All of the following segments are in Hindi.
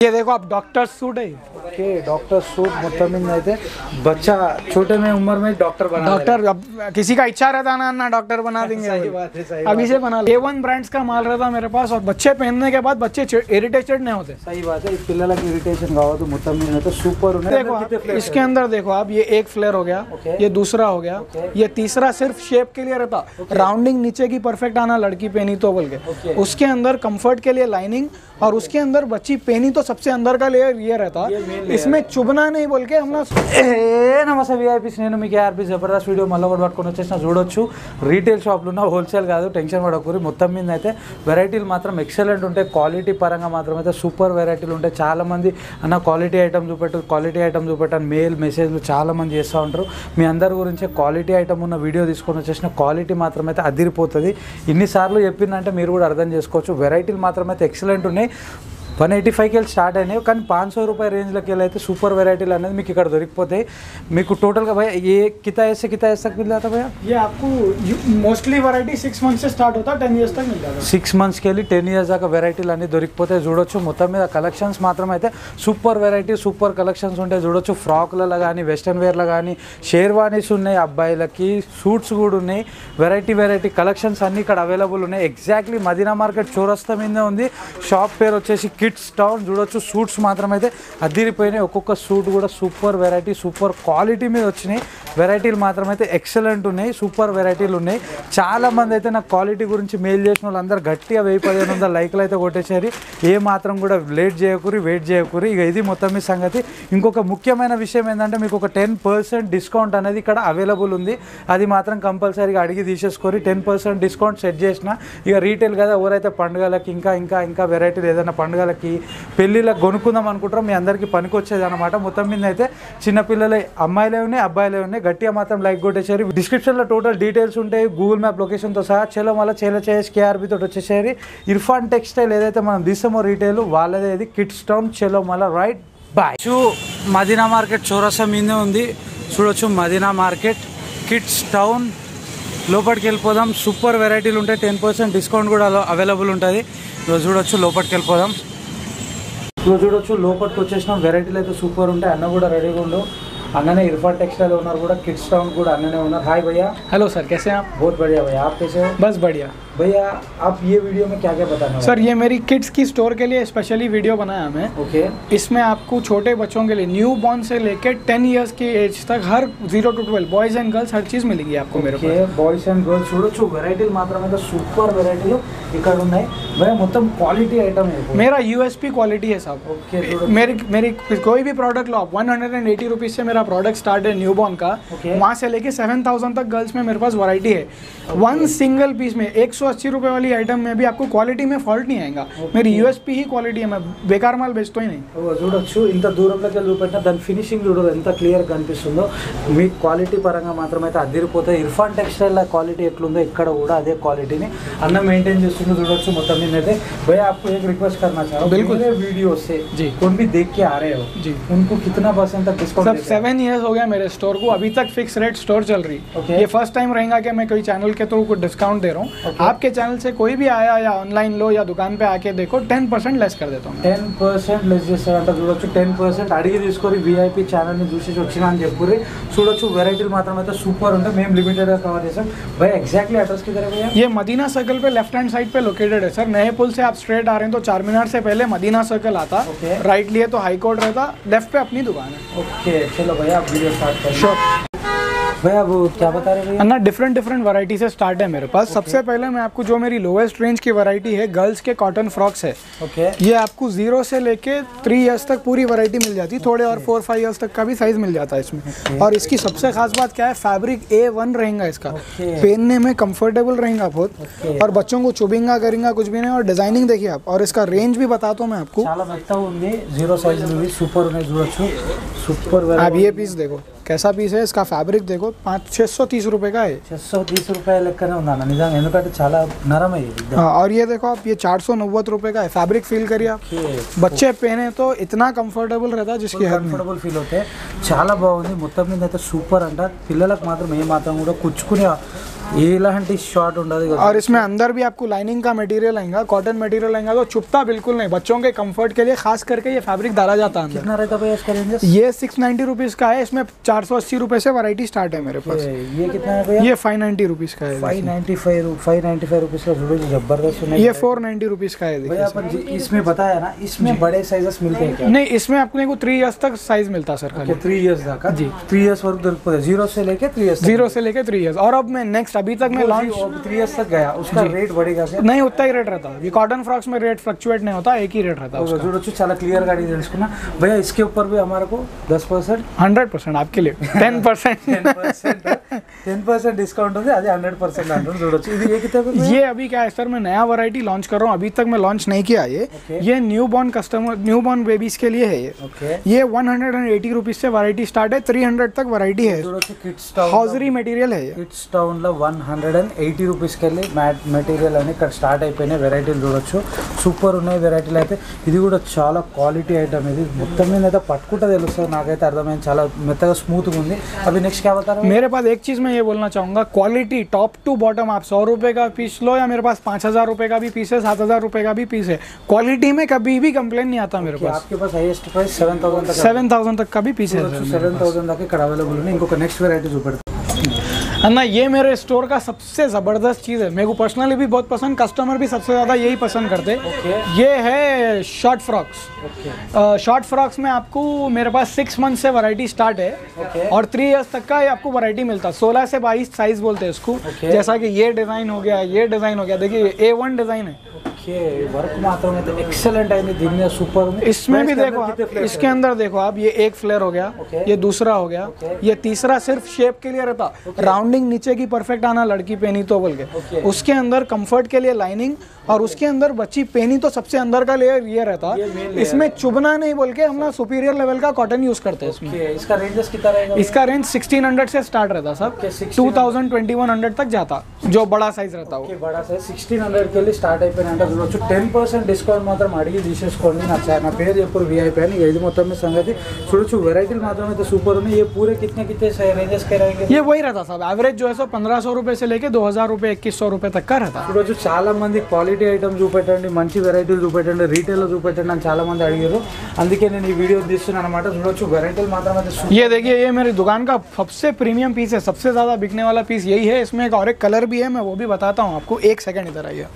ये देखो आप डॉक्टर सूट है। ओके डॉक्टर सूट मतलब అయితే बच्चा छोटे में उम्र में डॉक्टर बना डॉक्टर अब किसी का इच्छा रहता ना डॉक्टर बना देंगे। सही बात है, सही अभी से बना A1 ब्रांड्स का माल रहता मेरे पास और बच्चे पहनने के बाद बच्चे इरिटेटेड नहीं होते। सही बात है, పిల్లలకి ఇరిటేషన్ కావద్దు మొత్తం మీద అయితే సూపర్ ఉన్నాయి। देखो इसके अंदर देखो आप ये एक फ्लेयर हो गया, ये दूसरा हो गया, ये तीसरा सिर्फ शेप के लिए रहता, राउंडिंग नीचे की परफेक्ट आना लड़की पहनी तो बोल के, उसके अंदर कंफर्ट के लिए लाइनिंग और उसके अंदर बच्ची पहनी तो सबसे अंदर का लेयर ये रहता, इसमें चुभना नहीं बोल के हम నమస్తే విఐపీస్, నేను మీకు ఆర్పీ జబర్దస్త్ వీడియో మళ్ళీ ఒకటి పట్టుకొని వచ్చేసిన చూడొచ్చు। రీటైల్ షాప్లో ఉన్న హోల్సేల్ కాదు, టెన్షన్ పడకూరి। మొత్తం మీద అయితే వెరైటీలు మాత్రం ఎక్సలెంట్ ఉంటాయి, క్వాలిటీ పరంగా మాత్రం అయితే సూపర్ వెరైటీలు ఉంటాయి। చాలామంది అన్న క్వాలిటీ ఐటమ్ చూపెట్టాను మెయిల్ మెసేజ్లు చాలామంది చేస్తూ ఉంటారు। మీ అందరి గురించి క్వాలిటీ ఐటమ్ ఉన్న వీడియో తీసుకొని వచ్చేసిన క్వాలిటీ మాత్రం అయితే అదిరిపోతుంది। ఇన్నిసార్లు చెప్పిందంటే మీరు కూడా అర్థం చేసుకోవచ్చు। వెరైటీలు మాత్రం అయితే ఎక్సలెంట్ ఉన్నాయి। 185 के स्टार्ट అయినాయి, కానీ 500 रुपये रेंज అయితే సూపర్ వెరైటీలు అనేది మీకు ఇక్కడ దొరికిపోతాయి। మీకు టోటల్గా భయ్యా ये कितना ऐसे तक मिल जाता भैया? ये आपको मोस्टली वैरायटी 6 मंथ से स्टार्ट होता है, 10 इयर्स तक मिल जाता है। 6 మంత్స్ కి 10 ఇయర్స్ దాకా వెరైటీలు అన్ని దొరికిపోతాయి చూడొచ్చు। మొత్తం మీద కలెక్షన్స్ మాత్రం అయితే సూపర్ వెరైటీ, సూపర్ కలెక్షన్స్ ఉంటాయి చూడొచ్చు। ఫ్రాక్లలో కానీ వెస్టర్న్ వేర్లో కానీ షేర్వానీస్ ఉన్నాయి, అబ్బాయిలకి సూట్స్ కూడా ఉన్నాయి। వెరైటీ కలెక్షన్స్ అన్ని ఇక్కడ అవైలబుల్ ఉన్నాయి। ఎగ్జాక్ట్లీ మదీనా మార్కెట్ చౌరస్తా మీదే ఉంది। షాప్ పేరు వచ్చేసి కిడ్స్ టౌన్ చూడొచ్చు। సూట్స్ మాత్రం అయితే అదిరిపోయినాయి, ఒక్కొక్క సూట్ కూడా సూపర్ వెరైటీ, సూపర్ క్వాలిటీ మీద వచ్చినాయి। వెరైటీలు మాత్రం అయితే ఎక్సలెంట్ ఉన్నాయి, సూపర్ వెరైటీలు ఉన్నాయి। చాలామంది అయితే నాకు క్వాలిటీ గురించి మెయిల్ చేసిన వాళ్ళందరూ గట్టిగా 1000-1500 లైక్లు అయితే కొట్టేసారు। ఏ మాత్రం కూడా వెయిట్ చేయకూరి। ఇక ఇది మొత్తం మీ సంగతి। ఇంకొక ముఖ్యమైన విషయం ఏంటంటే మీకు ఒక 10% డిస్కౌంట్ అనేది ఇక్కడ అవైలబుల్ ఉంది, అది మాత్రం కంపల్సరీగా అడిగి తీసేసుకొని 10% డిస్కౌంట్ సెట్ చేసిన। ఇక రీటైల్ కదా, ఎవరైతే పండుగలకి ఇంకా వెరైటీలు ఏదైనా పండుగలకి పెళ్ళిళ్ళకి కొనుక్కుందాం అనుకుంటారో మీ అందరికీ పనికి వచ్చేది అనమాట। మొత్తం మీద అయితే చిన్నపిల్లలే అమ్మాయిలే ఉన్నాయి, అబ్బాయిలే ఉన్నాయి। గట్టిగా మాత్రం లైక్ కొట్టేసారు। డిస్క్రిప్షన్లో టోటల్ డీటెయిల్స్ ఉంటాయి, గూగుల్ మ్యాప్ లొకేషన్తో సహా। చలో మళ్ళీ చేసి కేఆర్బీ తోటి వచ్చేసారు। ఇర్ఫాన్ టెక్స్టైల్ ఏదైతే మనం తీసామో రీటైల్ వాళ్ళదే ఇది, కిడ్స్ టౌన్। చలో మళ్ళీ రైట్ బాయ్। మదీనా మార్కెట్ చౌరస్తా మీదే ఉంది చూడొచ్చు। మదీనా మార్కెట్ కిడ్స్ టౌన్ లోపలికి వెళ్ళిపోదాం। సూపర్ వెరైటీలు ఉంటాయి, 10% డిస్కౌంట్ కూడా అవైలబుల్ ఉంటుంది। చూడొచ్చు, లోపలికి వెళ్ళిపోదాం। చూడొచ్చు, లోపలికి వచ్చేసిన వెరైటీలు అయితే సూపర్ ఉంటాయి। అన్న కూడా రెడీగా ఉండు, अन्ना इरफान टेक्सटाइल ओनर కూడా किड्स टाउन కూడా अन्ना ओनर। हाय भैया। हेलो सर, कैसे हैं आप? बहुत बढ़िया भैया, आप कैसे हो? बस बढ़िया भैया। आप ये वीडियो में क्या बताना सर? ये मेरी किड्स की स्टोर के लिए स्पेशली वीडियो बनाया हमें। ओके। इसमें आपको छोटे बच्चों के लिए न्यू बॉर्न से लेकर 10 इयर्स की एज तक हर 0 to 12 बॉयज एंड गर्ल्स हर चीज़ मिलेगी आपको मेरे पास। बॉयज एंड गर्ल्स చూడొచ్చు, వెరైటీలు మాత్రమే సూపర్ వెరైటీలు ఇక్కడ ఉన్నాయి भैया। మొత్తం క్వాలిటీ ఐటమ్ है, मेरा यूएसपी क्वालिटी है साहब। ओके। मेरी कोई भी प्रोडक्ट लो आप, 180 रुपीज़ से मेरा प्रोडक्ट स्टार्ट है न्यू बॉर्न का। वहाँ से लेके 7000 तक गर्ल्स में मेरे पास वैरायटी है। वन सिंगल पीस में 180 रुपये वाली आइटम में भी आपको क्वालिटी में फॉल्ट नहीं आएगा। मेरी यूएसपी ही क्वालिटी है, मैं बेकार माल बेचता ही नहीं। చూడొచ్చు, ఇంత దూరంలోకి వెళ్ళి చూపెట్టిన దాని ఫినిషింగ్ చూడదు ఎంత క్లియర్ కనిపిస్తుందో। మీ క్వాలిటీ పరంగా మాత్రమే అయితే అదిరిపోతాయి। ఇర్ఫాన్ టెక్స్టైల్ క్వాలిటీ ఎట్లుందో ఇక్కడ కూడా అదే క్వాలిటీని అన్న మెయింటైన్ చేస్తుందో చూడొచ్చు। మొత్తం మీద అయితే भैया आपको एक रिक्वेस्ट करना चाह रहा हूँ, बिल्कुल वीडियो से जी कौन भी देख के आ रहे हो जी, उनको कितना % तक डिस्काउंट? सब 7 इयर्स हो गया मेरे स्टोर को, अभी तक फिक्स रेट स्टोर चल रही। ये फर्स्ट टाइम रहेगा कि मैं कोई चैनल के थ्रू कुछ डिस्काउंट दे रहा हूँ। आपके चैनल से कोई भी आया या ऑनलाइन लो या दुकान पे आके देखो, 10% लेस कर देता हूँ। 10% లెస్ చేస్తారంట చూడొచ్చు। 10% అడిగి తీసుకొని వీఐపీ ఛానల్ని చూసి వచ్చినా అని చెప్పుర్రి। చూడొచ్చు, వెరైటీలు మాత్రం అయితే సూపర్ ఉంటాయి। మేము లిమిటెడ్గా కవర్ చేసాం भैया। एग्जैक्टली एड्रेस किधर है भैया? ये मदीना सर्कल पे लेफ्ट हैंड साइड पे लोकेटेड है सर। नए पुल से आप स्ट्रेट आ रहे हैं तो 4 मीनार से पहले मदीना सर्कल आता, राइट लिए तो हाई कोर्ट रहता, लेफ्ट पे अपनी दुकान है। ओके चलो भैया, आप वीडियो स्टार्ट करें। भैया वो क्या बता रहे हैं अन्ना? डिफरेंट वैरायटी से स्टार्ट है मेरे पास। सबसे पहले मैं आपको जो मेरी लोवेस्ट रेंज की वैरायटी है, गर्ल्स के कॉटन फ्रॉक्स है। ओके। ये आपको 0 से लेके 3 इयर्स तक पूरी वैरायटी मिल जाती है, थोड़े और 4-5 इयर्स तक का भी साइज मिल जाता है इसमें। और इसकी सबसे खास बात क्या है, फैब्रिक A1 रहेगा इसका, पहनने में कंफर्टेबल रहेगा बहुत, और बच्चों को चुभिंगा करेंगे कुछ भी नहीं। और डिजाइनिंग देखिए आप, और इसका रेंज भी बताता हूँ मैं आपको। Zero size super super. आप ये पीस देखो कैसा पीस है, इसका फैब्रिक देखो 630 रुपए का है। 630 रुपये లెక్కనే ఉందన్న నిజంగా, ఎందుకంటే చాలా నరమ ఇది। हाँ, और ये देखो आप, ये 490 रुपए का है। फैब्रिक फील करिए आप, बच्चे पहने तो इतना कंफर्टेबल रहता है जिसकी కంఫర్టబుల్ ఫీల్ అవుతాయి। చాలా బాగుంది, మొత్తం మీద అయితే సూపర్ అంట। పిల్లలకు మాత్రం ఏ మాత్రం కూడా కుచ్చుకునే ఇలాంటి షార్ట్ ఉండదు కదా और इसमें अंदर भी आपको लाइनिंग का मटेरियल आएगा, कॉटन मटेरियल आएगा, तो चुभता बिल्कुल नहीं। बच्चों के कंफर्ट के लिए खास करके ये फैब्रिक डाला जाता है अंदर। कितना रहता है भैया इसका रेंज? ये 690 रुपीज़ का है, इसमें 480 रुपये से वैरायटी स्टार्ट है मेरे पास। ये कितना है भैया? ये 590 रुपीज़ का है। 595 रुपीज़ का जुड़े जबरदस्त है। ये 490 रुपीज़ का है। भैया अपन इसमें बताया ना, इसमें बड़े साइजेस मिलते हैं क्या? नहीं, इसमें आपको 3 इयर्स तक साइज मिलता है सर खाली। 3 इयर्स तक जी, 3 इयर्स वर्क दొరుకుతుంది 0 से लेके 3 इयर्स, 0 से लेके 3 इयर्स। और अब मैं नेक्स्ट अभी तक मैं लॉन्च 3 इयर्स तक गया, उसका रेट बढ़ेगा क्या? नहीं, उतना ही रेट रहता है। ये कॉटन फ्रॉक्स में रेट फ्लक्चुएट नहीं होता, एक ही रेट रहता है उसका। చూడొచ్చు చాలా క్లియర్ గా అడిగి తెలుసుకున్నా भैया। इसके ऊपर भी हमारे को 10% 100% आपके लिए 10% 10% डिस्काउंट ఉంది, అది 100% అంటారు। చూడొచ్చు ఇది ఏ कितना है? ये अभी क्या है सर, मैं नया वैरायटी लॉन्च कर रहा हूँ, अभी तक मैं लॉन्च नहीं किया ये new born customer, new born babies के लिए है ये 180 रुपीज़ से वैरायटी स्टार्ट है, 300 तक वैरायटी है। కిడ్స్ టౌన్ हॉजरी मटेरियल है ये। కిడ్స్ టౌన్ లో 180 రూపీస్ కెళ్ళి మ్యాట్ మెటీరియల్ అని ఇక్కడ స్టార్ట్ అయిపోయినాయి వెరైటీలు చూడొచ్చు। సూపర్ ఉన్నాయి వెరైటీలు అయితే। ఇది కూడా చాలా క్వాలిటీ ఐటమ్, ఇది మొత్తం మీద అయితే పట్టుకుంటే తెలుస్తుంది నాకైతే అర్థమైంది, చాలా మెత్తగా స్మూత్గా ఉంది। अभी नेक्स्ट क्या बता रहे हो? मेरे पास एक चीज़ मैं ये बोलना चाहूँगा, क्वालिटी टॉप टू बॉटम, आप 100 रुपये का पीस लो या मेरे पास 5000 रुपये का भी पीस है, 7000 रुपये का भी पीस है, क्वालिटी में कभी भी कंप्लेन नहीं आता मेरे पास। आपके पास हाईएस्ट प्राइस 7000 तक, 7000 तक का भी पीस है सर। 7000 तक ఇక్కడ అవైలబుల్ ఉన్నాయి। ఇంకొక నెక్స్ట్ వెరైటీ చూపెడతాను ना, ये मेरे स्टोर का सबसे ज़बरदस्त चीज़ है, मेरे को पर्सनली भी बहुत पसंद, कस्टमर भी सबसे ज़्यादा यही पसंद करते। ये है शॉर्ट फ्रॉक्स। शॉर्ट फ्रॉक्स में आपको मेरे पास 6 मंथ से वैरायटी स्टार्ट है और 3 इयर्स तक का ये आपको वैरायटी मिलता है। 16 से 22 साइज़ बोलते हैं इसको। जैसा कि ये डिज़ाइन हो गया, ये डिज़ाइन हो गया, देखिए A1 डिज़ाइन है। वर्क मात्र में तो एक्सेलेंट है, दिन में सुपर। इसमें भी देखो आप, इसके अंदर देखो आप, ये एक फ्लेयर हो गया, ये दूसरा हो गया, ये तीसरा सिर्फ शेप के लिए रहता, राउंडिंग नीचे की परफेक्ट आना लड़की पहनी तो बोल के। उसके अंदर कंफर्ट के लिए लाइनिंग, और उसके अंदर बच्ची पहनी तो सबसे अंदर का लेयर ये रहता। इसमें चुभना नहीं बोल के हम ना सुपीरियर लेवल का कॉटन यूज करते हैं इसमें। इसका रेंज कितना रहेगा? इसका रेंज 1600 से स्टार्ट रहता सब, 2000 2100 तक जाता, जो बड़ा साइज रहता वो। बड़ा साइज 1600 के लिए स्टार्ट అయిపోయినంట చూడొచ్చు। 10% డిస్కౌంట్ మాత్రం అడిగి తీసేసుకోండి। నా పేరు ఎప్పుడు VIP అని। ఇది మొత్తం में సంగతి చూడొచ్చు। వెరైటీలు మాత్రం అయితే సూపర్ ఉన్నాయి। ये पूरे कितने रेंजेस के रहेंगे? ये वही रहता सब, एवरेज जो है सो 1500 रुपये से लेके 2000 रुपये 2100 रुपये तक का रहता। చూడొచ్చు చాలా మంది క్వాలిటీ ఐటమ్ చూపెట్టండి, మంచి వెరైటీలు చూపెట్టండి, రీటైల్లో చూపెట్టండి అని చాలా మంది అడిగారు, అందుకే నేను ఈ వీడియో తీస్తున్నాను అనమాట। చూడొచ్చు వెరైటీలు మాత్రం అయితే। ये देखिए, ये मेरी दुकान का सबसे प्रीमियम पीस है, सबसे ज़्यादा बिकने वाला पीस यही है। इसमें एक और एक कलर भी है, मैं वो भी बताता हूँ आपको। 1 सेकंड इधर आइए।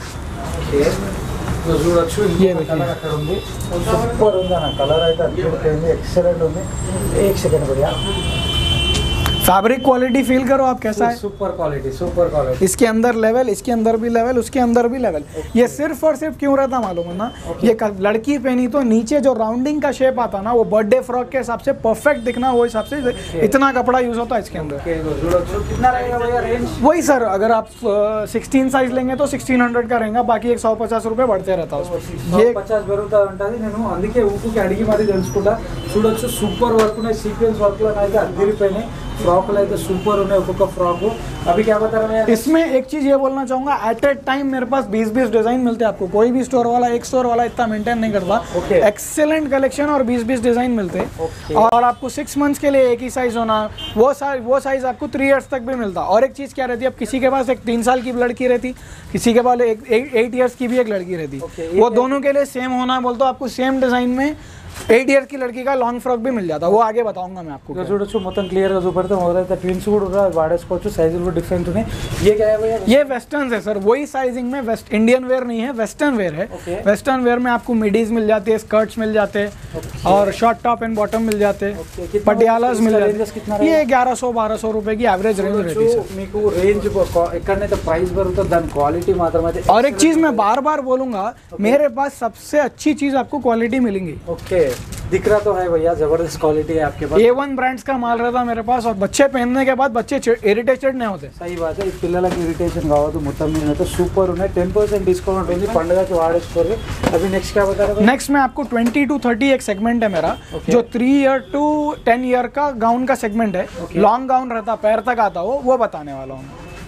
చూడొచ్చు కలర్ అక్కడ ఉంది, సూపర్ ఉంది అన్న కలర్ అయితే అద్భుతమైంది, ఎక్సలెంట్ ఉంది। 1 సెకండ్ भैया, फैब्रिक क्वालिटी फील करो आप कैसा है। Super quality, super quality. इसके अंदर लेवल, इसके अंदर भी लेवल, उसके अंदर भी लेवल। ये सिर्फ और सिर्फ क्यों रहता मालूम है ना, ये लड़की पहनी तो नीचे जो राउंडिंग का शेप आता ना, वो बर्थडे फ्रॉक के हिसाब से परफेक्ट दिखना, वो हिसाब से इतना कपड़ा यूज होता है इसके अंदर। कितना रहेगा भैया रेंज? वही सर, अगर आप 16 साइज लेंगे तो 1600 का रहेगा, बाकी 150 रुपये बढ़ते रहता है उसमें। ये 50 పెరుగుతా ఉంటుంది। నేను అందుకే ఊపుకి అడిగి మరి తెలుసుకుంటా। చూడొచ్చు సూపర్ వర్క్ ఉన్నాయి, సీక్వెన్స్ వర్క్ లో అయితే అదిరిపోయినాయి। फ्रॉक అయితే సూపర్ ఉన్నాయి ఒక్కొక్క ఫ్రాక్। अभी क्या बता रहे हैं? इसमें एक चीज ये बोलना चाहूंगा, एट ए टाइम मेरे पास 20-20 डिजाइन मिलते हैं आपको। कोई भी स्टोर वाला, एक स्टोर वाला इतना मेंटेन नहीं करता। एक्सेलेंट कलेक्शन और 20-20 डिजाइन मिलते हैं। और आपको 6 मंथ्स के लिए एक ही साइज होना, वो साइज आपको 3 इयर्स तक भी मिलता। और एक चीज क्या रहती है, अब किसी के पास एक 3 साल की लड़की रहती, किसी के पास 8 इयर्स की भी एक लड़की रहती, वो दोनों के लिए सेम होना बोलते, आपको सेम डिजाइन में 8 इयर्स की लड़की का लॉन्ग फ्रॉक भी मिल जाता, वो आगे बताऊंगा मैं आपको। చూడొచ్చు మొత్తం క్లియర్ గా చూపెడతాం। మొదలైతే ట్విన్స్ కూడా వాడేసుకోవచ్చు, సైజులు కూడా డిఫరెంట్ ఉన్నాయి। ये क्या है भैया? ये वेस्टर्न है सर, वही साइजिंग में, वेस्ट इंडियन वेयर नहीं है, वेस्टर्न वेयर है। वेस्टर्न वेयर में आपको मिडीज मिल जाते हैं, स्कर्ट्स मिल जाते हैं, और शॉर्ट टॉप एंड बॉटम मिल जाते हैं, पटियालास मिल जाते हैं। ये 1100-1200 रुपए की एवरेज रेंज रहती है। మీకు రేంజ్ ఎక్కడైతే ప్రైస్ పెరుగుతుంది దాని క్వాలిటీ మాత్రమే। और एक चीज मैं बार बार बोलूंगा, मेरे पास सबसे अच्छी चीज आपको क्वालिटी मिलेंगी। ओके, दिख रहा तो है भैया, जबरदस्त क्वालिटी है आपके पास। A1 ब्रांड्स का माल रहता मेरे पास, और बच्चे पहनने के बाद बच्चे इरिटेटेड नहीं होते। सही बात है, పిల్లలకి ఇరిటేషన్ కావద్దు, మొత్తం మీద అయితే సూపర్ ఉన్నాయి। 10% डिस्काउंट ఉంది, పండుగకి వాడేసుకోండి। अभी नेक्स्ट क्या बता रहे हो? नेक्स्ट में आपको 20 to 30 एक सेगमेंट है मेरा, जो 3 ईयर to 10 ईयर का गाउन का सेगमेंट है। लॉन्ग गाउन रहता, पैर तक आता, वो बताने वाला हूँ।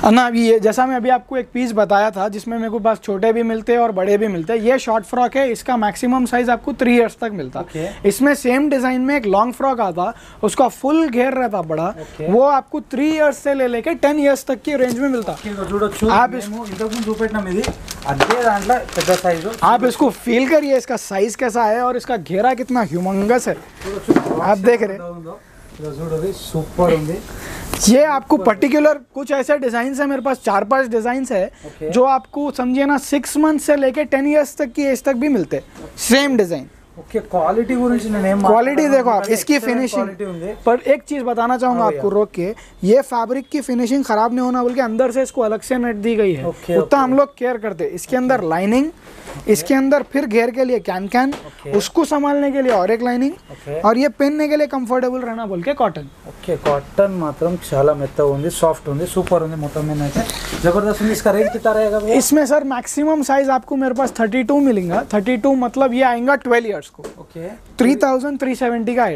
ना अभी ये जैसा मैं अभी आपको एक पीस बताया था जिसमें मेरे को पास छोटे भी मिलते हैं और बड़े भी मिलते हैं, ये शॉर्ट फ्रॉक है, इसका मैक्सिमम साइज आपको 3 इयर्स तक मिलता है। इसमें सेम डिजाइन में एक लॉन्ग फ्रॉक आता, उसका फुल घेर रहता बड़ा, वो आपको 3 इयर्स से ले लेके 10 इयर्स तक की रेंज में मिलता। आप आप इसको फील करिए, इसका साइज कैसा है और इसका घेरा कितना ह्यूमंगस है, आप देख रहे। सुपर ये आपको पर्टिकुलर कुछ ऐसे डिजाइन है, मेरे पास 4-5 डिजाइन है जो आपको समझिए ना 6 मंथ से लेके 10 इयर्स तक की एज तक भी मिलते हैं, सेम डिजाइन। क्वालिटी क्वालिटी देखो आप, इसकी फिनिशिंग। पर एक चीज बताना चाहूंगा आपको रोक के, ये फैब्रिक की फिनिशिंग खराब नहीं होना बोल के अंदर से इसको अलग से नेट दी गई है, उतना हम लोग केयर करते हैं। इसके अंदर लाइनिंग, इसके अंदर फिर घेर के लिए कैन, उसको संभालने के लिए और एक लाइनिंग, और ये पहनने के लिए कंफर्टेबल रहना बोल के कॉटन। कॉटन मात्रम చాలా మెత్తగా ఉంది, సాఫ్ట్ ఉంది, సూపర్ ఉంది, మొత్తం మీద అయితే जबरदस्त ఉంది। इसका रेट कितना रहेगा भैया? इसमें सर मैक्सिमम साइज आपको मेरे पास 32 मिलेगा। 32 मतलब ये आएगा 12 इयर्स को। 3370 का है।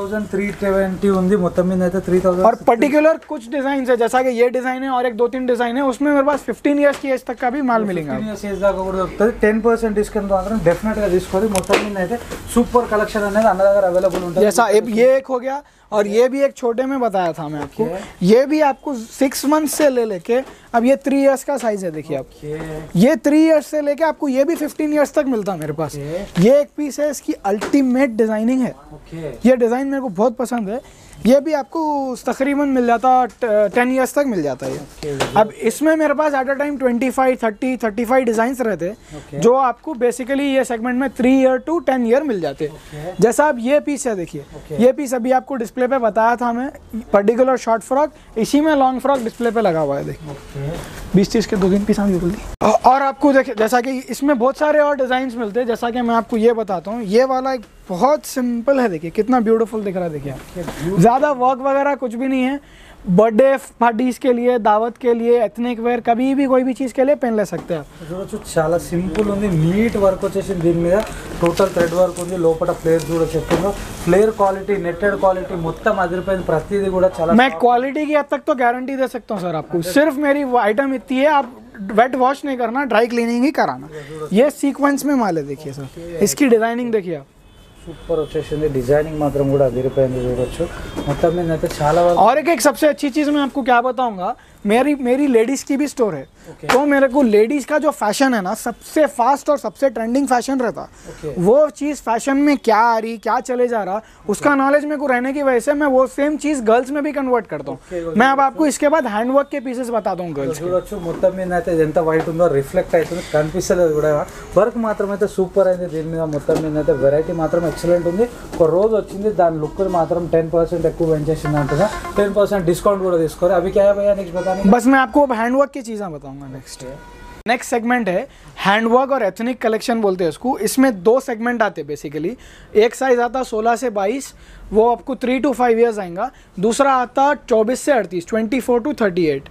3370 ఉంది, మొత్తం మీద అయితే 3000। और पर्टिकुलर कुछ डिजाइन है, जैसा कि ये डिजाइन है और एक 2-3 डिजाइन है, उसमें मेरे पास 15 इयर्स की एज तक का भी माल मिलेगा। 15 ఇయర్స్ ఏజ్ దాకా కూడా దొరుకుతుంది। 10% డిస్కౌంట్ మాత్రం డెఫినెట్ గా తీసుకోండి। మొత్తం మీద అయితే సూపర్ కలెక్షన్ అనేది అన్న దగ్గర అవైలబుల్ ఉంటుంది। जैसा ये एक हो गया, और ये भी एक छोटे में बताया था मैं आपको, ये भी आपको 6 मंथ से ले लेके अब ये 3 इयर्स का साइज है। देखिए आप, ये 3 इयर्स से लेके आपको ये भी 15 इयर्स तक मिलता है मेरे पास। ये एक पीस है, इसकी अल्टीमेट डिजाइनिंग है। ये डिजाइन मेरे को बहुत पसंद है। ये भी आपको तकरीबन मिल जाता 10 इयर्स तक मिल जाता है। अब इसमें मेरे पास एट अ टाइम 25, 30, 35 डिजाइंस रहते, जो आपको बेसिकली ये सेगमेंट में 3 ईयर टू 10 ईयर मिल जाते। जैसा अब ये पीस है, देखिए ये पीस अभी आपको डिस्प्ले पे बताया था मैं, पर्टिकुलर शॉर्ट फ्रॉक, इसी में लॉन्ग फ्रॉक डिस्प्ले पे लगा हुआ है। देखिए 20-30 के 2-3 पीस आगे बोल दी। और आपको देखिए जैसा कि इसमें बहुत सारे और डिजाइन मिलते हैं, जैसा कि मैं आपको ये बताता हूँ। ये वाला एक बहुत सिंपल है, देखिए कितना ब्यूटीफुल दिख रहा है। देखिए ज़्यादा वर्क वगैरह कुछ भी नहीं है, बर्थडे पार्टीज के लिए, दावत के लिए, एथनिक वेयर, कभी भी कोई भी चीज़ के लिए पहन ले सकते हैं आप। చూడొచ్చు చాలా సింపుల్ ఉంది, నీట్ వర్క్ వచ్చేసింది దీని మీద, టోటల్ థ్రెడ్ వర్క్ ఉంది, లోపల ఫ్లేర్ చూడొచ్చు చెప్తుందో, ఫ్లేర్ క్వాలిటీ, నెట్టెడ్ క్వాలిటీ మొత్తం అదిరిపోయింది, ప్రతిదీ కూడా చాలా। मैं क्वालिटी की हद तक तो गारंटी दे सकता हूँ सर आपको, सिर्फ मेरी आइटम इतनी है, आप वेट वॉश नहीं करना, ड्राई क्लीनिंग ही कराना। ये सीक्वेंस में माल है, देखिए सर, इसकी डिजाइनिंग देखिए आप, సూపర్ వచ్చేసింది, డిజైనింగ్ మాత్రం కూడా అదిరిపోయింది చూడొచ్చు మొత్తం మీద అయితే చాలా। और एक सबसे अच्छी चीज़ मैं आपको क्या बताऊंगा, मेरी लेडीज़ की भी स्टोर है। तो मेरे को लेडीज़ का जो फैशन है ना, सबसे फास्ट और सबसे ट्रेंडिंग फैशन रहता, वो चीज़ फैशन में क्या आ रही, क्या चले जा रहा, उसका नॉलेज मेरे को रहने की वजह से मैं वो सेम चीज़ गर्ल्स में भी कन्वर्ट करता हूँ। मैं अब आपको इसके बाद हैंडवर्क के पीसेस बताता हूँ गर्ल्स చూడొచ్చు మొత్తం మీద అయితే ఎంత వైట్ ఉందో రిఫ్లెక్ట్ అవుతుంది, కనిపిస్తలేదు కూడా, వర్క్ మాత్రం అయితే సూపర్ అయింది దీని మీద। మొత్తం మీద అయితే వెరైటీ మాత్రం ఎక్సలెంట్ ఉంది। ఒక రోజు వచ్చింది, దాని లుక్ మాత్రం 10% ఎక్కువ పెంచేసింది అంటున్నా, 10% डिस्काउंट కూడా తీసుకోరు। अभी क्या है भैया नेक्स्ट बताने? बस मैं आपको अब हैंडवर्क की चीज़ें बताऊंगा। नेक्स्ट सेगमेंट है हैंडवर्क और एथनिक कलेक्शन बोलते हैं इसको। इसमें 2 सेगमेंट आते हैं बेसिकली। एक साइज आता 16 से 22, वो आपको 3 to 5 इयर्स आएगा। दूसरा आता 24 से 38, 24 to 38।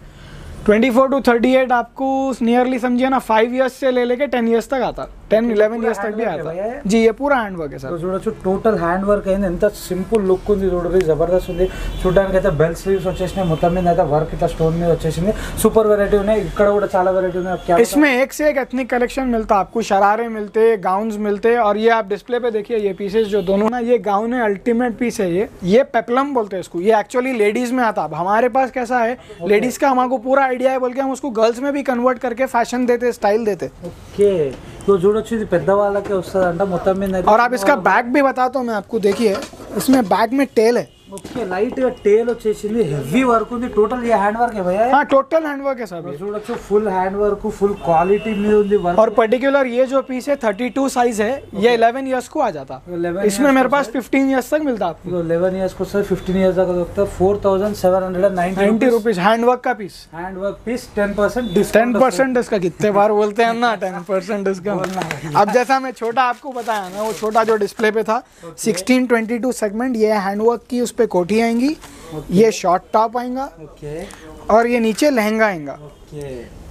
24 to 38 आपको नियरली समझिए ना 5 इयर्स से ले लेके 10 इयर्स तक आता, 10-11 इयर्स तक भी आता है जी। ये पूरा हैंड वर्क है सर। చూడొచ్చు టోటల్ హ్యాండ్ వర్క్ అయింది, ఎంత సింపుల్ లుక్ ఉంది చూడండి, జబర్దస్త్ ఉంది చూడడానికి అయితే। బెల్ స్లీవ్స్ వచ్చేసినాయి, మొత్తం మీద అయితే వర్క్ ఇట్లా స్టోన్ మీద వచ్చేసింది, సూపర్ వెరైటీ ఉన్నాయి। ఇక్కడ కూడా చాలా వెరైటీ ఉన్నాయి। इसमें एक से एक एथनिक कलेक्शन मिलता है आपको, शरारे मिलते, गाउन्स मिलते, और ये आप डिस्प्ले पे देखिए ये पीसेस जो दोनों ना, ये गाउन है, अल्टीमेट पीस है ये पेप्लम बोलते हैं इसको। ये एक्चुअली लेडीज में आता। अब हमारे पास कैसा है, लेडीज का हमको पूरा आइडिया है बोल के हम उसको गर्ल्स में भी कन्वर्ट करके फैशन देते, स्टाइल देते। ఓకే तो చూడొచ్చు ఇది పెద్దవాళ్ళకే వస్తుందంట మొత్తం మీద। और आप इसका बैग भी बताता हूँ मैं आपको, देखिए इसमें बैग में टेल है। ఓకే లైట్ గా టేల్ వచ్చేసింది, హెవీ వర్క్ ఉంది, టోటల్ ये हैंड वर्क है भैया? हाँ टोटल हैंड वर्क है सब। చూడొచ్చు full hand work, full quality మీద ఉంది వర్క్। और पर्टिकुलर ये जो पीस है 32 साइज है, ये 11 इयर्स को आ जाता। इसमें मेरे पास 15 इयर्स तक मिलता आपको। 11 इयर्स को सर 15 इयर्स तक दొరుకుతా। 4790 रुपीज हैंड वर्क का पीस। Hand work piece 10% discount. 10% इसका कितने बार बोलते हैं ना, 10% डिस्काउंट। अब जैसा मैं छोटा आपको बताया ना, वो छोटा जो डिस्प्ले पे था 1622 सेगमेंट, ये हैंड वर्क की उस पे कोठी आएंगी, ये शॉर्ट टॉप आएगा, और ये नीचे लहंगा आएगा।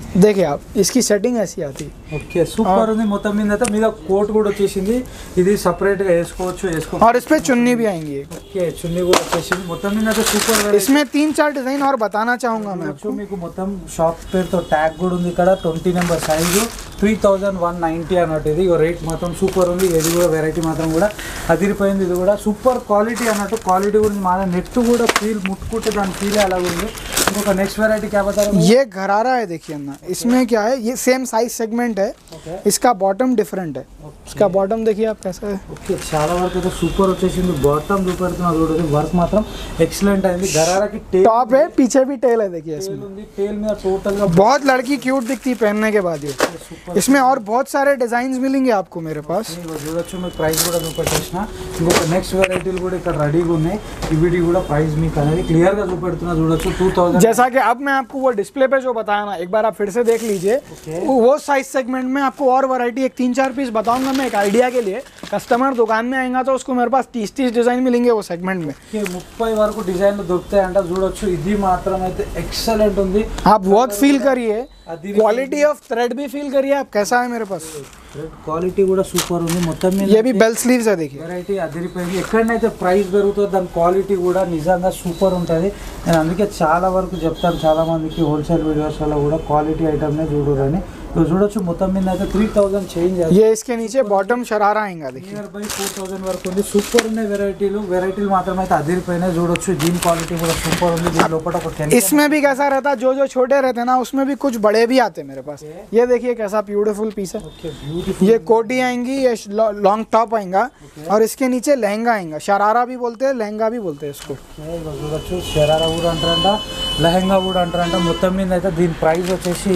देखिए आप, इसकी सेटिंग ऐसी आती है। ఓకే సూపర్ ఉంది మొత్తం మీద అయితే మీద కోట్ కూడా వచ్చేసింది ఇది సెపరేట్ గా వేసుకోవచ్చు और इस पे चुन्नी भी आएंगी एक। ఓకే చున్నీ కూడా వచ్చేసింది మొత్తం మీద అయితే సూపర్ इसमें 3-4 डिजाइन और बताना चाहूंगा मैं आपको। మీకు మొత్తం షాప్ పేరుతో ట్యాగ్ కూడా ఉంది ఇక్కడ 20 నెంబర్ సైజు 3190 అన్నట్టు ఇది రేట్ మాత్రం సూపర్ ఉంది ఇది కూడా వెరైటీ మాత్రం కూడా అదిరిపోయింది ఇది కూడా సూపర్ క్వాలిటీ అన్నట్టు క్వాలిటీ గురించి మా నెట్ కూడా ఫీల్ ముట్టుకుంటే దాని ఫీల్ అలా ఉంది ఇంకొక నెక్స్ట్ వెరైటీ क्या बता रहे हो ये घरारा है देखिए ना इसमें क्या है ये सेम साइज सेगमेंट है इसका बॉटम डिफरेंट है इसका बॉटम देखिए आप कैसा है ఓకే చాలా వరకు అయితే సూపర్ వచ్చేసింది బాటమ్ చూపెడుతున్నా చూడండి వర్క్ మాత్రం ఎక్సలెంట్ అయింది గరారాకి టేల్ टॉप है पीछे भी टेल है देखिए इसमें ఉంది టేల్ మీద టోటల్ గా बहुत लड़की क्यूट दिखती है पहनने के बाद ये इसमें और बहुत सारे डिजाइन मिलेंगे आपको मेरे पास ఇదిగో చూడొచ్చు మీకు ప్రైస్ కూడా చూపెట్టేసిన ఇంకొక నెక్స్ట్ వెరైటీలు కూడా ఇక్కడ రెడీగా ఉన్నాయి ఇవి కూడా ప్రైస్ మీకు అనేది క్లియర్ గా చూపెడుతున్నా చూడొచ్చు 2000 जैसा कि अब मैं आपको वो डिस्प्ले पे जो बताया ना एक बार आप फिर से देख लीजिए वो साइज सेगमेंट में आपको और वैरायटी एक 3-4 पीस बताऊंगा मैं एक आइडिया के लिए कस्टमर दुकान में आएगा तो उसको मेरे पास 30-30 डिजाइन मिलेंगे वो सेगमेंट में 30 వరకు డిజైన్లు దొరుకుతాయంట చూడొచ్చు ఇది మాత్రం అయితే ఎక్సలెంట్ ఉంది आप वर्क फील करिए क्वालिटी ऑफ थ्रेड भी फील करिए आप कैसा है मेरे पास క్వాలిటీ కూడా సూపర్ ఉంది మొత్తం మీద ये भी बेल स्लीव्स है देखिए వెరైటీ అదిరిపోయింది ఎక్కడనైతే ప్రైస్ పెరుగుతుందో దాని క్వాలిటీ కూడా నిజంగా సూపర్ ఉంటుంది నేను అందుకే చాలా వరకు చెప్తాను చాలా మందికి హోల్సేల్ వీడియోస్లో కూడా క్వాలిటీ ఐటమ్నే చూడరని तो చూడొచ్చు మొత్తం మీద అయితే 3000 చేంజ్ ये इसके नीचे बॉटम शरारा आएगा देखिए నియర్ బై 4000 వరకు ఉంది సూపర్ ఉన్నాయి వెరైటీలు మాత్రం అయితే అదిరిపోయినాయి చూడొచ్చు దీని క్వాలిటీ కూడా సూపర్ ఉంది దీని లోపల ఒక इसमें भी कैसा रहता जो जो छोटे रहते ना उसमें भी कुछ बड़े भी आते मेरे पास ये देखिए कैसा ब्यूटीफुल पीस है ये कोटी आएंगी ये लॉन्ग टॉप आएगा और इसके नीचे लहंगा आएगा शरारा भी बोलते हैं लहंगा भी बोलते हैं इसको చూడొచ్చు శరారా కూడా అంటారంట లెహంగా కూడా అంటారంట మొత్తం మీద అయితే దీని ప్రైస్ వచ్చేసి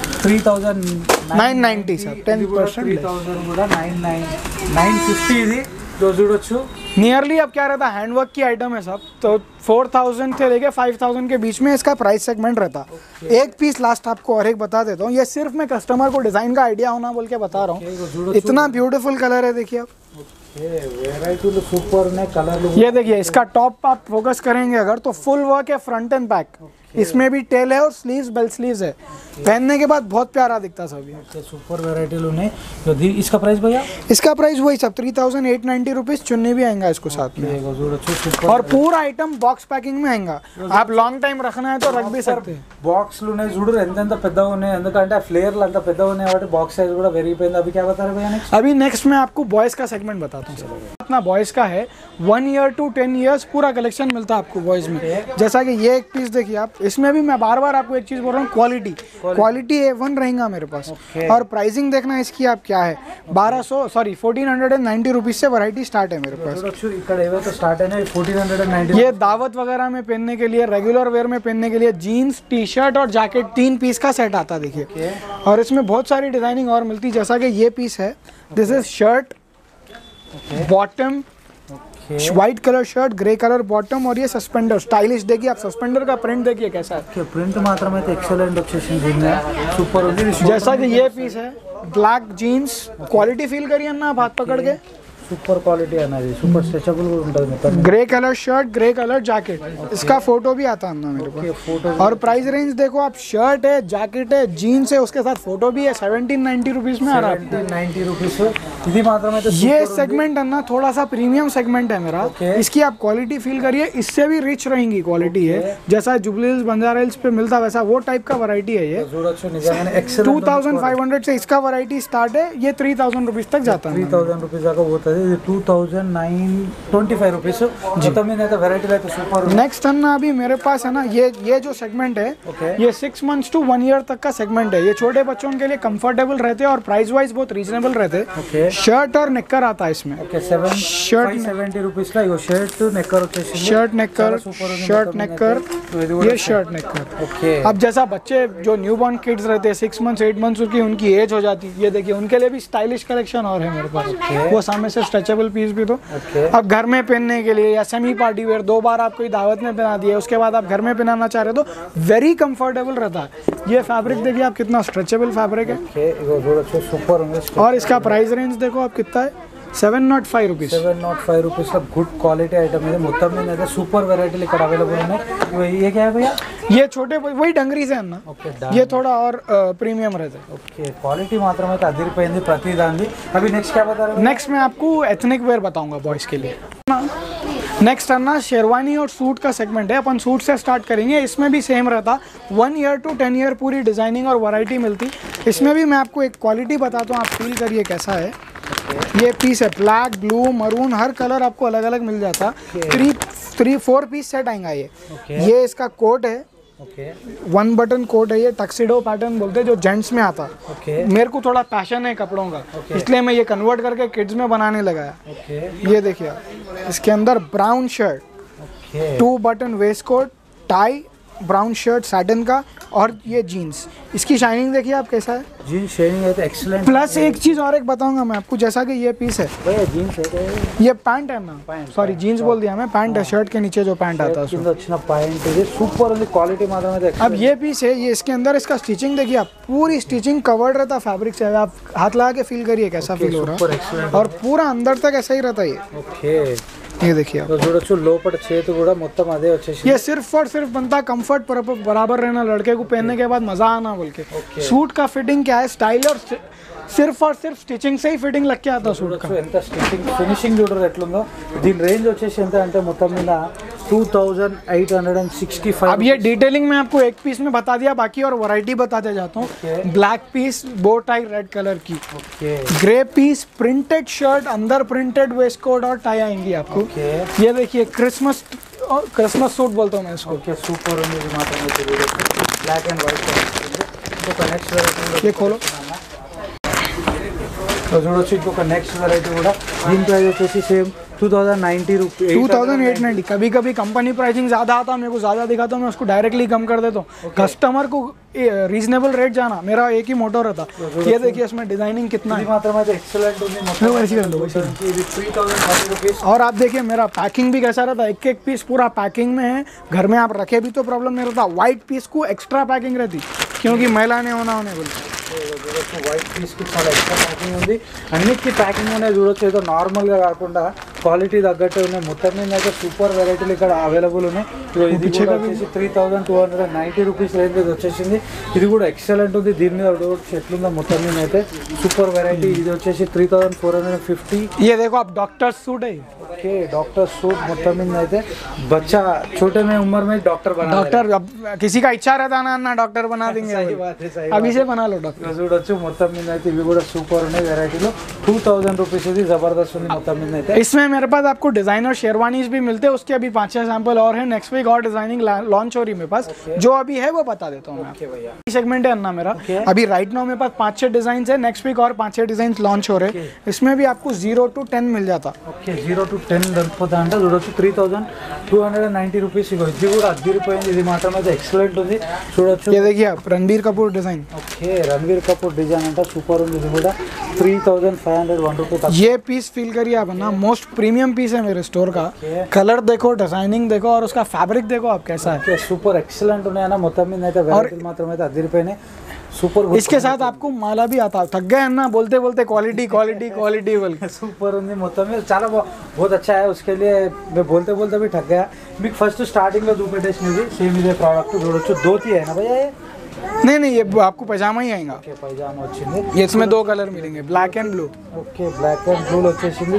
990 सर 10% 3000 కూడా 950 ఇది तो చూడొచ్చు नियरली अब क्या रहता है हैंडवर्क की आइटम है सब तो 4000 से लेके 5000 के बीच में इसका प्राइस सेगमेंट रहता एक पीस लास्ट आपको और एक बता देता हूँ ये सिर्फ मैं कस्टमर को डिजाइन का आइडिया होना बोल के बता रहा हूँ इतना ब्यूटीफुल कलर है देखिए आप वेराइटी सुपर ने कलर ये देखिए इसका टॉप आप फोकस करेंगे अगर तो फुल वर्क है फ्रंट एंड बैक इसमें भी टेल है और स्लीव्स बेल स्लीव्स है पहनने के बाद बहुत प्यारा दिखता सब ये सुपर वेराइटी लोने तो इसका प्राइस भैया इसका प्राइस वही सब 3890 रुपीज चुन्नी भी आएगा इसको साथ में और पूरा आइटम बॉक्स पैकिंग में आएगा आप लॉन्ग टाइम रखना है तो रख भी सकते हैं బాక్స్ లోనే చూడు ఎంత పెద్దగా ఉన్నాయి ఎందుకంటే ఆ ఫ్లేర్లు అంత పెద్దగా ఉన్నాయి కాబట్టి బాక్స్ సైజ్ కూడా పెరిగిపోయింది अभी क्या बता रहे भैया नेक्स्ट अभी नेक्स्ट मैं आपको बॉयज का सेगमेंट बताता हूँ अपना बॉयज का है 1 ईयर टू 10 इयर्स पूरा कलेक्शन मिलता है आपको बॉयज में जैसा कि ये एक पीस देखिए आप इसमें भी मैं बार बार आपको एक चीज बोल रहा हूँ क्वालिटी A1 रहेगा मेरे पास और प्राइसिंग देखना इसकी आप क्या है 1490 रुपीज से वैरायटी स्टार्ट है मेरे पास ఇక్కడ ఏవైతే స్టార్ట్ అయినా 1490 ये दावत वगैरह में पहनने के लिए रेगुलर वेयर में पहनने के लिए जीन्स टी शर्ट और जैकेट 3 पीस का सेट आता देखिए और इसमें बहुत सारी डिजाइनिंग और मिलती जैसा कि ये पीस है this is shirt bottom white colour shirt grey colour bottom और ये सस्पेंडर स्टाइलिश देखिए आप सस्पेंडर का प्रिंट देखिए कैसा है प्रिंट मात्रम అయితే ఎక్సలెంట్ వచ్చేసింది సూపర్ ఉంది जैसा कि ये पीस है ब्लैक जीन्स क्वालिटी फील करिए ना आप हाथ पकड़ के सुपर क्वालिटी है ना जी सुपर स्ट्रेचेबल ఉంటుంది మొత్తం grey colour shirt grey colour jacket इसका फोटो भी आता है ना मेरे पास और प्राइस रेंज देखो आप शर्ट है जैकेट है जीन्स है उसके साथ फोटो भी है 1790 रुपीज में आ रहा है 1790 रुपीस ఇది మాత్రమైతే ये सेगमेंट है ना थोड़ा सा प्रीमियम सेगमेंट है मेरा इसकी आप क्वालिटी फील करिए इससे भी रिच रहेंगी क्वालिटी है जैसा जुबली हिल्स बंजारा हिल्स पे मिलता वैसा वो टाइप का वैरायटी है ये చూడొచ్చు నిజంగానే ఎక్సలెంట్ 2500 से इसका वैरायटी स्टार्ट है ये 3000 रुपीज तक जाता है 3000 रुपीस దాకా పోతది ఇది 2925 रुपीस మొత్తం మీద అయితే వెరైటీ అయితే సూపర్ नेक्स्ट अन्ना अभी मेरे पास है ना ये जो सेगमेंट है ये 6 मंथ्स टू 1 ईयर तक का सेगमेंट है ये छोटे बच्चों के लिए कंफर्टेबल रहते हैं और प्राइस वाइज बहुत रीजनेबल रहते हैं शर्ट और नेकर आता है इसमें ఓకే 770 रुपीस ला यो शर्ट नेकर వచ్చేసింది शर्ट नेकर ये शर्ट नेकर ओके अब जैसा बच्चे जो न्यू बॉर्न किड्स रहते हैं 6 मंथ्स 8 मंथ्स की उनकी एज हो जाती है ये देखिए उनके लिए भी स्टाइलिश कलेक्शन और है मेरे पास वो सामने से स्ट्रेचेबल पीस भी तो अब घर में पहनने के लिए या सेमी पार्टी वेयर 2 बार आप कोई दावत में पहना दिए उसके बाद आप घर में पहनाना चाह रहे हो तो वेरी कंफर्टेबल रहता है ये फैब्रिक देखिए आप कितना स्ट्रेचेबल फैब्रिक है ఓకే ఇగో చూడొచ్చు సూపర్ ఉంది और इसका प्राइस रेंज देखो आप कितना है 705 rupees. 705 రూపీస్ లో గుడ్ క్వాలిటీ ఐటమ్ ఇది మొత్తం మీద అయితే సూపర్ వెరైటీలు ఇక్కడ అవైలబుల్ ఉన్నాయి ये क्या है भैया ये छोटे वही डंगरी से अन्ना ఓకే ये थोड़ा और प्रीमियम रहता है. ఓకే క్వాలిటీ మాత్రం అయితే అదిరిపోయింది ప్రతి దాన్ని अभी नेक्स्ट क्या बता रहे हो नेक्स्ट मैं आपको एथनिक वेयर बताऊंगा बॉयज़ के लिए. नेक्स्ट अन्ना शेरवानी और सूट का सेगमेंट है. अपन सूट से स्टार्ट करेंगे. इसमें भी सेम रहता 1 ईयर to 10 ईयर पूरी डिज़ाइनिंग और वैरायटी मिलती. इसमें भी मैं आपको एक क्वालिटी बताता हूँ, आप फील करिए कैसा है. ये पीस है ब्लैक ब्लू मरून हर कलर आपको अलग अलग मिल जाता. 4 पीस सेट आएगा ये इसका कोट है. ओके 1 बटन कोट है ये. टक्सिडो पैटर्न बोलते हैं जो जेंट्स में आता. ओके मेरे को थोड़ा पैशन है कपड़ों का, इसलिए मैं ये कन्वर्ट करके किड्स में बनाने लगाया. ओके ये देखिए इसके अंदर brown shirt, okay 2 button waistcoat, tie, brown shirt satin का और ये जीन्स. इसकी शाइनिंग देखिए आप कैसा है. जीन्स शेयरिंग है तो एक्सीलेंट. प्लस एक चीज़ और एक बताऊंगा मैं आपको, जैसा कि ये पीस है भैया जीन्स है ये पैंट है ना, सॉरी जीन्स बोल दिया मैं, पैंट है शर्ट के नीचे जो पैंट आता है उसमें. కింద వచ్చిన పాయింట్ ఇది సూపర్ ఉంది క్వాలిటీ మాత్రం అయితే अब ये पीस है ये इसके अंदर इसका स्टिचिंग देखिए आप, पूरी स्टिचिंग कवर्ड रहता फैब्रिक से. आप हाथ लगा के फील करिए कैसा फील हो रहा సూపర్ है. ఎక్సలెంట్ और पूरा अंदर तक ऐसा ही रहता है ఓకే ये देखिए आप. చూడొచ్చు లోపల చేతి కూడా మొత్తం అదే వచ్చేసి ये सिर्फ और सिर्फ बनता कंफर्ट बराबर रहना, लड़के को पहनने के बाद मजा आना बोल के. सूट का फिटिंग क्या है, स्टाइल और सिर्फ और सिर्फ स्टिचिंग से ही फिटिंग लग के आता सूट का. చూడొచ్చు ఎంత స్టిచ్చింగ్ ఫినిషింగ్ చూడరు ఎట్లుందో. దీని రేంజ్ వచ్చేసి ఎంత అంటే మొత్తం మీద 2865. अब ये डिटेलिंग में आपको एक पीस में बता दिया, बाकी और वैरायटी बताते जाता हूँ. Black piece bow tie red colour की, okay grey piece printed shirt अंदर प्रिंटेड वेस्ट कोट और टाई आएंगी आपको. ఓకే ये देखिए क्रिसमस सूट बोलता हूँ मैं इसको. ఓకే సూపర్ ఉంది ఇది మాత్రం అయితే బ్లాక్ అండ్ వైట్ ఇంకొక నెక్స్ట్ వెరైటీ ये खोलो. చూడొచ్చు ఇంకొక నెక్స్ట్ వెరైటీ కూడా దీని ప్రైస్ వచ్చేసి సేమ్ 2090 रुपये 2890. कभी कभी कंपनी प्राइसिंग ज़्यादा आता मेरे को ज़्यादा दिखा तो मैं उसको डायरेक्टली कम कर देता हूँ. कस्टमर को रीजनेबल रेट जाना मेरा एक ही मोटो रहता. ये देखिए इसमें डिजाइनिंग कितना ఇది है. మాత్రం అయితే ఎక్సలెంట్ ఉంది लो, ऐसे कर लो, ऐसे. ఇది 3040 రూపీస్. और आप देखिए मेरा पैकिंग भी कैसा रहता है, एक एक पीस पूरा पैकिंग में है. घर में आप रखे भी तो प्रॉब्लम नहीं रहता. वाइट पीस को एक्स्ट्रा पैकिंग रहती क्योंकि मैला नहीं होना होने बोलते. చూడొచ్చు వైట్ పీస్ కి చాలా ఎక్స్ట్రా ప్యాకింగ్ ఉంది. అన్నిటికీ ప్యాకింగ్ అనేది చూడొచ్చు, ఏదో నార్మల్గా కాకుండా క్వాలిటీ తగ్గట్టు ఉన్నాయి. మొత్తం మీద అయితే సూపర్ వెరైటీలు ఇక్కడ అవైలబుల్ ఉన్నాయి. ఇది కూడా వచ్చేసి 3290 రూపీస్ రేంజ్ వచ్చేసింది. ఇది కూడా ఎక్సలెంట్ ఉంది. దీని మీద ఎట్లుందో మొత్తం మీద అయితే సూపర్ వెరైటీ. ఇది వచ్చేసి 3450. ये देखो आप डॉक्टर सूट है. ओके डॉक्टर सूट మొత్తం మీద అయితే बच्चा छोटे में उम्र में डॉक्टर बना डॉक्टर अब किसी का इच्छा रहता ना डॉक्टर बना देंगे. सही बात है, सही अभी से बना लो डॉक्टर. చూడొచ్చు మొత్తం మీద అయితే ఇవి కూడా సూపర్ ఉన్నాయి వెరైటీలో. 2000 రూపీస్ ఇది జబర్దస్త్ ఉంది మొత్తం మీద అయితే. इसमें मेरे पास आपको डिजाइनर शेरवानीज भी मिलते हैं, उसके अभी 5-6 सैंपल और हैं. नेक्स्ट वीक और डिजाइनिंग लॉन्च हो रही है मेरे पास. जो अभी है वो बता देता हूँ मैं. ओके भैया सेगमेंट है अन्ना मेरा. अभी राइट नाउ मेरे पास 5-6 डिजाइन है. नेक्स्ट वीक और 5-6 डिजाइन लॉन्च हो रहे हैं. इसमें भी आपको 0 to 10 मिल जाता. ఓకే 0 to 10 దొరుకుతుందా అంటే చూడొచ్చు 3290 రూపీస్. ఇగో ఇది కూడా అదిరిపోయింది. ఇది మాత్రం అయితే ఎక్సలెంట్ ఉంది. చూడొచ్చు ये देखिए आप Ranbir Kapoor design. Okay Ranveer Kapoor design అంటే సూపర్ ఉంది. ఇది కూడా 3501 రూపీ. ये पीस फील करिए आप ना, मोस्ट प्रीमियम पीस है मेरे स्टोर का. कलर देखो, डिजाइनिंग देखो और उसका फैब्रिक देखो आप कैसा है. సూపర్ ఎక్సలెంట్ ఉన్నాయి అన్న. మొత్తం మీద అయితే వెరైటీలు మాత్రం అయితే అదిరిపోయినాయి. సూపర్ इसके साथ आपको माला भी आता. थक गए ना बोलते बोलते क्वालिटी क्वालिटी क्वालिटी बोल के. సూపర్ ఉంది మొత్తం మీద. చాలా बहुत अच्छा है. उसके लिए मैं बोलते बोलते भी ठग गया. మీకు ఫస్ట్ స్టార్టింగ్ లో చూపెట్టేసినది సేమ్ ఇదే ప్రోడక్ట్ చూడొచ్చు. ధోతి है ना भैया ये? नहीं ये आपको पजामा ही आएगा. ఓకే పైజామా వచ్చింది. ये इसमें 2 कलर मिलेंगे, black and blue. Okay black and blue వచ్చేసింది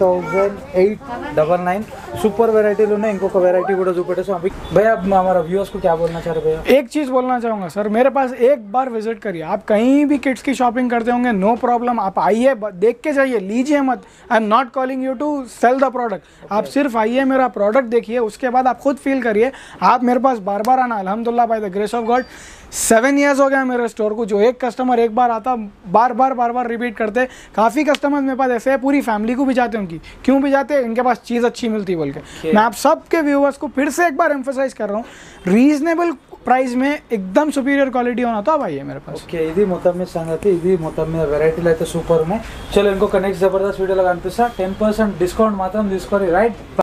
3899. సూపర్ వెరైటీలు ఉన్నాయి. ఇంకొక వెరైటీ కూడా చూపెట్టేసాం. అవి भैया हमारा व्यूअर्स को क्या बोलना चाह रहे भैया? एक चीज़ बोलना चाहूँगा सर, मेरे पास एक बार विजिट करिए. आप कहीं भी किड्स की शॉपिंग करते होंगे नो प्रॉब्लम, आप आइए देख के जाइए, लीजिए मत. I am not calling you to sell the product. आप सिर्फ आइए मेरा प्रोडक्ट देखिए, उसके बाद आप खुद फील करिए. आप मेरे पास बार बार आना. अल्हम्दुलिल्लाह by the grace of God 7 years हो गया मेरे स्टोर को. जो एक कस्टमर एक बार आता बार बार रिपीट करते. काफ़ी कस्टमर्स मेरे पास ऐसे है, पूरी फैमिली को भी जाते हैं उनकी. क्यों भी जाते हैं? इनके पास चीज़ अच्छी मिलती है बोल के. मैं आप सबके व्यूवर्स को फिर से एक बार एम्फोसाइज कर रहा हूँ, रीजनेबल प्राइस में एकदम सुपीरियर क्वालिटी होना तो अब आइए मेरे पास. ఓకే ఇది మొత్తం మీద సంగతి. ఇది మొత్తం మీద వెరైటీలు అయితే సూపర్ ఉన్నాయి. చలో ఇంకొక నెక్స్ట్ జబర్దస్త్ వీడియోలో కనిపిస్తా. 10% డిస్కౌంట్ మాత్రం తీసుకోండి రైట్.